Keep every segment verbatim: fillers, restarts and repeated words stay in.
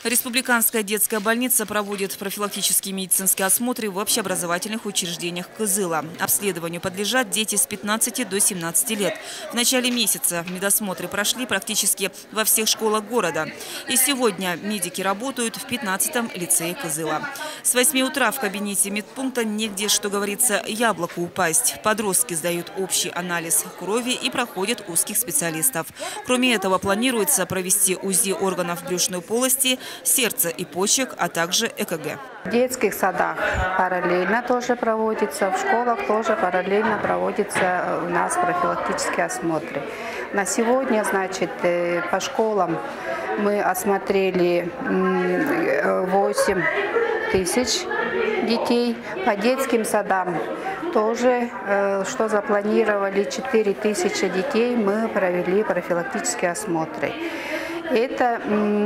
Республиканская детская больница проводит профилактические медицинские осмотры в общеобразовательных учреждениях Кызыла. Обследованию подлежат дети с пятнадцати до семнадцати лет. В начале месяца медосмотры прошли практически во всех школах города. И сегодня медики работают в пятнадцатом лицее Кызыла. С восьми утра в кабинете медпункта негде, что говорится, яблоку упасть. Подростки сдают общий анализ крови и проходят узких специалистов. Кроме этого, планируется провести УЗИ органов брюшной полости, сердца и почек, а также ЭКГ. В детских садах параллельно тоже проводится, в школах тоже параллельно проводятся у нас профилактические осмотры. На сегодня, значит, по школам мы осмотрели восемь тысяч детей, по детским садам тоже, что запланировали, четыре тысячи детей мы провели профилактические осмотры. Это,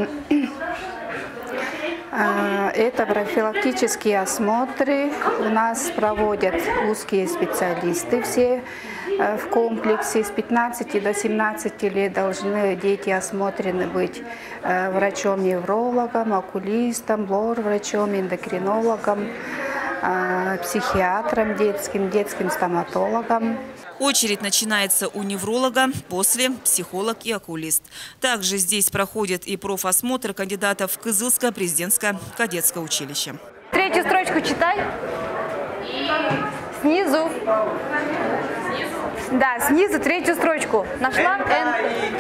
это профилактические осмотры у нас проводят узкие специалисты все в комплексе. С пятнадцати до семнадцати лет должны дети осмотрены быть врачом-неврологом, окулистом, лор-врачом, эндокринологом, психиатром детским, детским стоматологом. Очередь начинается у невролога, после психолог и окулист. Также здесь проходит и профосмотр кандидатов в Кызылское президентское кадетское училище. Третью строчку читай. Снизу. Да, снизу третью строчку. Нашла? Н.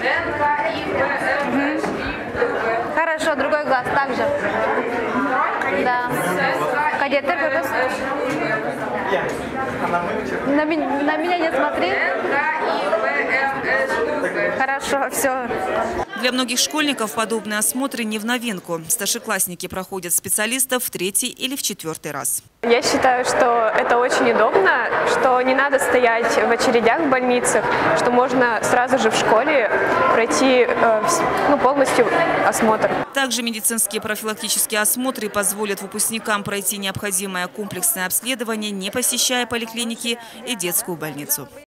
Угу. Хорошо, другой глаз также. Да. Кадет, на, на меня не смотри. Хорошо, все. Для многих школьников подобные осмотры не в новинку. Старшеклассники проходят специалистов в третий или в четвертый раз. Я считаю, что это очень удобно, что не надо стоять в очередях в больницах, что можно сразу же в школе пройти ну, полностью осмотр. Также медицинские профилактические осмотры позволят выпускникам пройти необходимое комплексное обследование, не посещая поликлиники и детскую больницу.